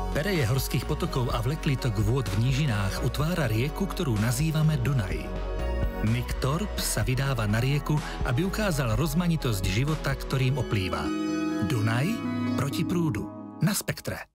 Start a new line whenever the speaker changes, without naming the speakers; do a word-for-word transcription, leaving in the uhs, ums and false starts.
Pereje horských potokov a vleklý tok vôd v nížinách utvára rieku, ktorú nazývame Dunaj. Nick Thorpe sa vydáva na rieku, aby ukázal rozmanitosť života, ktorým oplýva. Dunaj proti prúdu. Na Spektre.